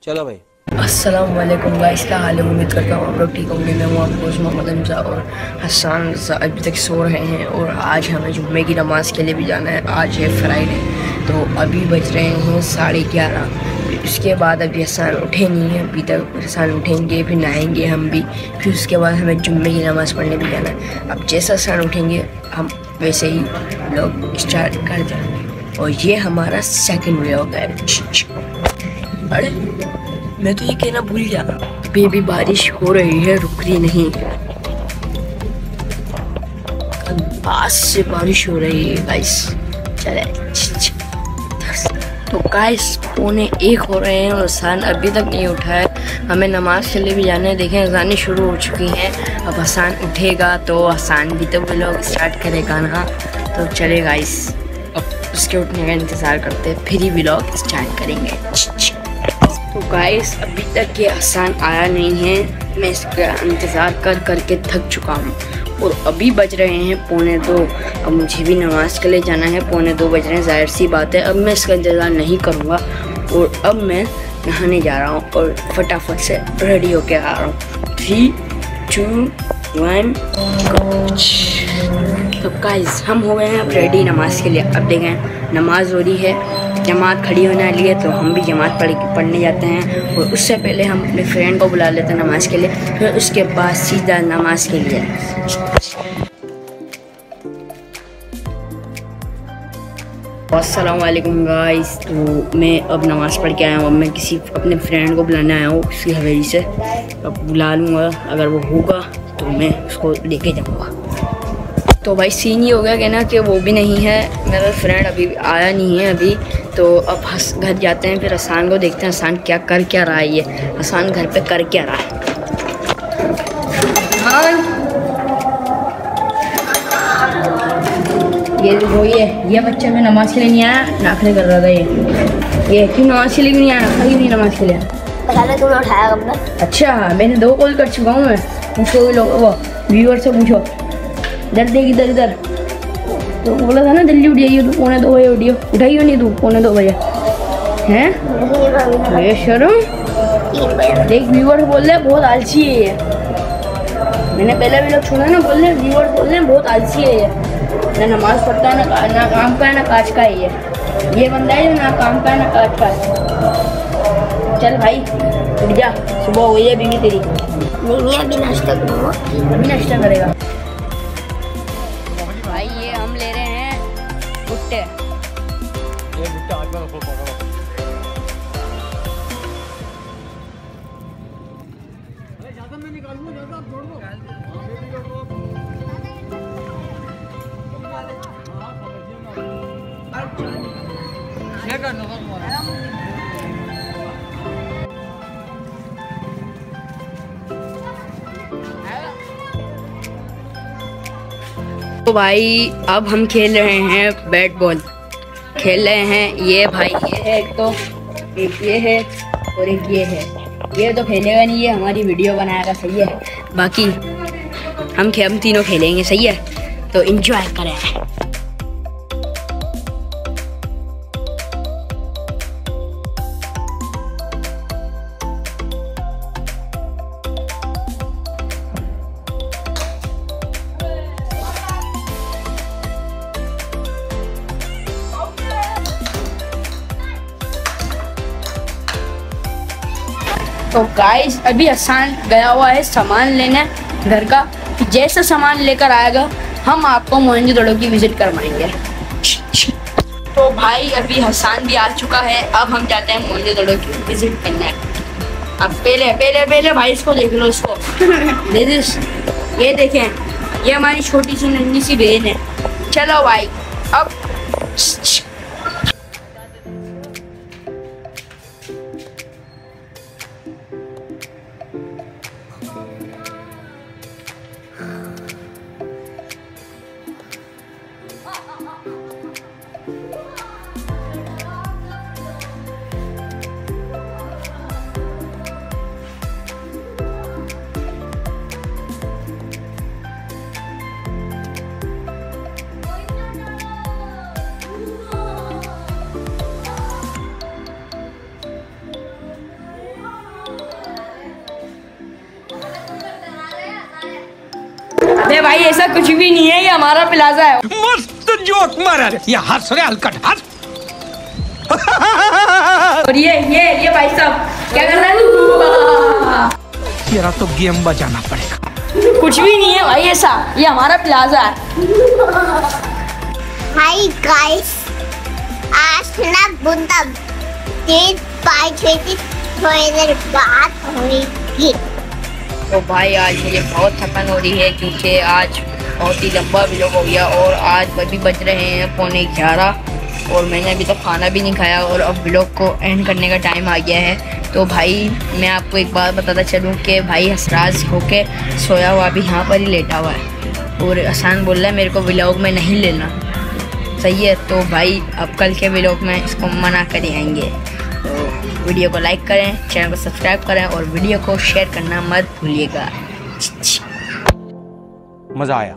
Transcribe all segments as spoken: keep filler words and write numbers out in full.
चलो भाई। अस्सलाम वालेकुम गाइस, क्या हाल है? उम्मीद करता हूँ आप लोग ठीक होंगे। मैं हूँ आपको मोहम्मद हमजा और हसन अभी तक सो रहे हैं और आज हमें जुम्मे की नमाज़ के लिए भी जाना है। आज है फ्राइडे, तो अभी बज रहे हैं साढ़े ग्यारह। उसके बाद अभी हसन उठे नहीं हैं, अभी तक हसन उठेंगे, फिर नहाएंगे हम भी, फिर उसके बाद हमें जुम्मे की नमाज़ पढ़ने भी जाना है। अब जैसा हसन उठेंगे हम वैसे ही व्लॉग स्टार्ट कर देंगे और ये हमारा सेकंड व्लॉग है। अरे मैं तो ये कहना भूल गया, अभी भी बारिश हो रही है, रुक रही नहीं। पास से बारिश हो रही है गाइस। चले तो गाइस पौने एक हो रहे हैं और हसन अभी तक नहीं उठा है। हमें नमाज के लिए भी जाना है। देखें अज़ानें शुरू हो चुकी हैं। अब हसन उठेगा तो हसन भी तो व्लॉग स्टार्ट करेगा ना। तो चले गाइस, अब उसके उठने का इंतज़ार करते फिर ही व्लॉग स्टार्ट करेंगे। तो गाइस अभी तक ये हसन आया नहीं है, मैं इसका इंतज़ार कर कर के थक चुका हूँ और अभी बज रहे हैं पौने दो। अब मुझे भी नमाज के लिए जाना है, पौने दो बज रहे हैं, जाहिर सी बात है। अब मैं इसका इंतज़ार नहीं करूँगा और अब मैं नहाने जा रहा हूँ और फटाफट से रेडी होके आ रहा हूँ। Three two one. तो गाइस हम हो गए हैं अब रेडी नमाज के लिए। अब देखें नमाज हो रही है, जमात खड़ी होने वाली है, तो हम भी जमात पढ़ पढ़ने जाते हैं और उससे पहले हम अपने फ्रेंड को बुला लेते हैं नमाज के लिए, फिर उसके बाद सीधा नमाज के लिए। अस्सलाम वालेकुम गाइस, तो मैं अब नमाज़ पढ़ के आया हूँ। अब मैं किसी अपने फ्रेंड को बुलाने आया हूँ उसकी हवेली से। अब बुला लूँगा, अगर वो होगा तो मैं उसको लेके जाऊँगा। तो भाई सीन ये हो गया कि ना कि वो भी नहीं है, मेरा फ्रेंड अभी आया नहीं है अभी। तो अब हस घर जाते हैं, फिर हसन को देखते हैं हसन क्या कर क्या रहा है। ये हसन घर पे कर क्या रहा है। हाँ ये वो ये ये बच्चा में नमाज के लिए नहीं आया, नाखरे कर रहा था। ये ये क्यों नमाज के लिए नहीं आया? क्यों नहीं नमाज के लिए? पता नहीं, तुम्हें उठाया अपना। अच्छा मैंने दो कॉल कर चुका हूँ मैं। पूछो लोग, वो व्यूअर से पूछो। इधर देख, इधर इधर। तो बोला था ना जल्दी उठ जाइए, तू पौने दो बजे उठियो। उठाई हो नहीं तू पौने दो बजे हैं? ये शर्म देख, व्यूअर बोल रहे बहुत आलसी है ये। मैंने पहले भी लोग सुना ना, बोल रहे व्यूअर बोल रहे बहुत आलसी है ये, ना नमाज पढ़ता है, ना ना काम का है ना काज का है। ये ये बंदा है जो ना काम का है ना काज का है। चल भाई उठ जा, सुबह हो गई है बीवी तेरी। नहीं नहीं अभी नाश्ता करूँगा। अभी नाश्ता करेगा भाई। ये हम ले रहे हैं भुट्टे। ये भुट्टा आज में पकड़ो। अरे ज्यादा मैं निकालूंगा, ज्यादा आप छोड़ दो। हां मैं भी छोड़ दो। क्या करना है? तो भाई अब हम खेल रहे हैं बैट बॉल खेल रहे हैं। ये भाई ये है एक, तो एक ये है और एक ये है। ये तो खेलेगा नहीं, ये हमारी वीडियो बनाएगा, सही है। बाकी हम हम तीनों खेलेंगे, सही है। तो एंजॉय करें। तो गाइस अभी हसन गया हुआ है सामान लेने घर का। जैसा सामान लेकर आएगा हम आपको मोहनजोदड़ो की विजिट करवाएंगे। तो भाई अभी हसन भी आ चुका है, अब हम जाते हैं मोहनजोदड़ो की विजिट करने। अब पहले पहले पहले भाई इसको देख लो, इसको ये देखें, ये हमारी छोटी सी नन्ही सी बहन है। चलो भाई अब अरे भाई ऐसा कुछ भी नहीं है, ये हमारा प्लाजा है। मस्त जोक मारा रे, ये हंस रहे हलकट हंस। और ये ये ये भाई साहब क्या कर रहा है? तेरा तो गेम बजाना पड़ेगा। कुछ भी नहीं है भाई ऐसा, ये हमारा प्लाजा है। हाय गाइस, आज ना बुंदा तीन पाँच छः थोड़ी देर बाद होगी। तो भाई आज मुझे बहुत थकान हो रही है क्योंकि आज बहुत ही लंबा व्लॉग हो गया और आज अभी बज रहे हैं पौने ग्यारह और मैंने अभी तक खाना भी नहीं खाया और अब व्लॉग को एंड करने का टाइम आ गया है। तो भाई मैं आपको एक बात बताता चलूँ कि भाई हसराज होके सोया हुआ अभी यहाँ पर ही लेटा हुआ है और हसन बोल रहा है मेरे को व्लॉग में नहीं लेना, सही है। तो भाई अब कल के व्लॉग में इसको मना कर आएंगे। तो वीडियो को लाइक करें, चैनल को सब्सक्राइब करें और वीडियो को शेयर करना मत भूलिएगा। मजा आया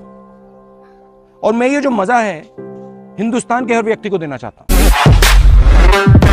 और मैं ये जो मजा है हिंदुस्तान के हर व्यक्ति को देना चाहता हूँ।